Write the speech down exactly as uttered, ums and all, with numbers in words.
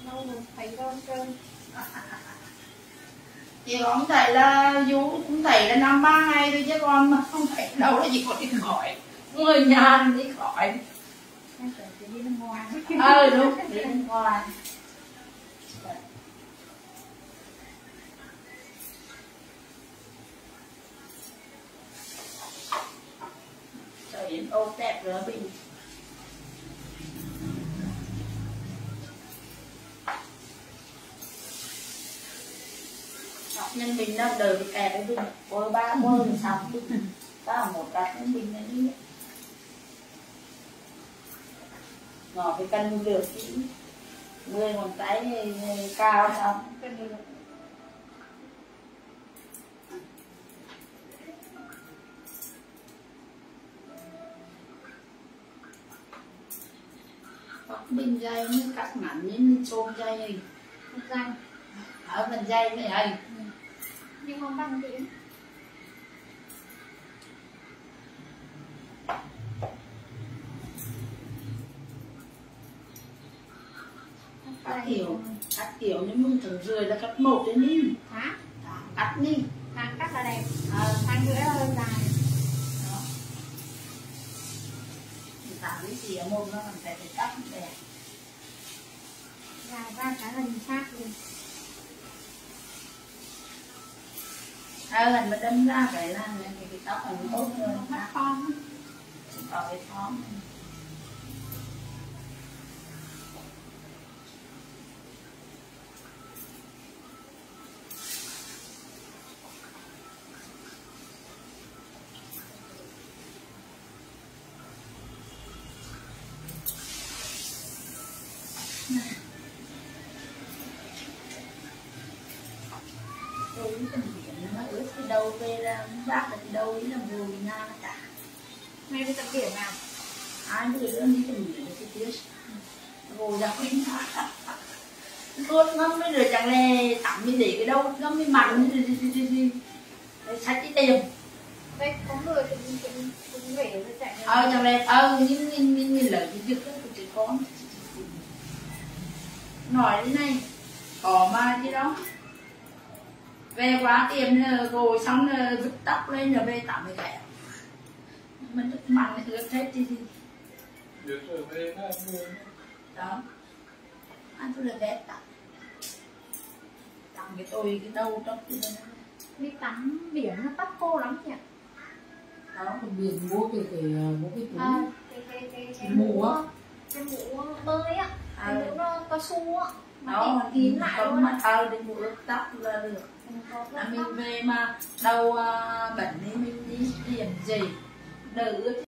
đâu rồi thấy đâu trơn. Chị cũng thấy là vú cũng thấy là năm ba ngày thôi chứ còn mà không thấy đâu là chỉ có đi khỏi người nhà đi khỏi. Em tưởng chị đi bên ngoài. Ờ đúng, đi bên ngoài. Trời ơi, ô đẹp rồi Bình. Nhân Bình đâu đời bị kẹp với Bình. Ôi ba bơ rồi xong Bình. Ba một đặt nhân Bình này đi. Ngỏ cái cân được chứ. Mười ngón tay cao xong. Cân được. Mình dây như cắt ngắn như mình xôm dây này. Dây. Ở mình dây này ấy. Ừ. Nhưng không bằng gì. Cắt kiểu, cắt kiểu nhưng mình thường rười là cắt một đến đi. Hả? Cắt đi. Hàng cắt là đẹp. Ờ. Hàng rưỡi là hơi dài. Đó. Mình tạo cái gì ở môn nó còn phải phải cắt đẹp. Dài ra cái là nhìn sát luôn. Ờ, hình mà đâm ra cái là cái, cái tóc là nó tốt hơn. Mắt con. Còn cái thóm. Tôi ý tình biển nó ướt cái đầu về ra bác là cái đầu ý là mùi na cả. Mày đi tập biển nào? Ai đưa đứa đi tình biển cái tiếc. Ngồi ra quên luôn ngâm mới rồi chẳng lẽ tắm mới để cái đâu ngâm mới mặn gì gì gì gì sạch cái tiền. Đây có người cũng cũng cũng về rồi chạy. Ờ chẳng lẽ ờ nhưng nhưng nhưng nhưng lời cái việc đó của chị con nói thế này có mà chứ đó về quá tiền rồi xong vứt tóc lên rồi về tắm cái kẻ mình nước mặn ướt hết chứ gì được rồi về nó ăn luôn đó ăn tôi là vét tắm tắm cái tôi cái đầu trong cái đó Đi tắm biển nó tắt khô lắm nhỉ? đó Còn biển mua cái cái mua cái túi À, cái cái cái cái mũ á, cái mũ bơi á, cái mũ nó cao su á, nó đó bịt kín lại không luôn mà á. thơ để mua ướt tóc là được. À, mình về mà đầu uh, bệnh thì mình đi điểm gì đỡ ướt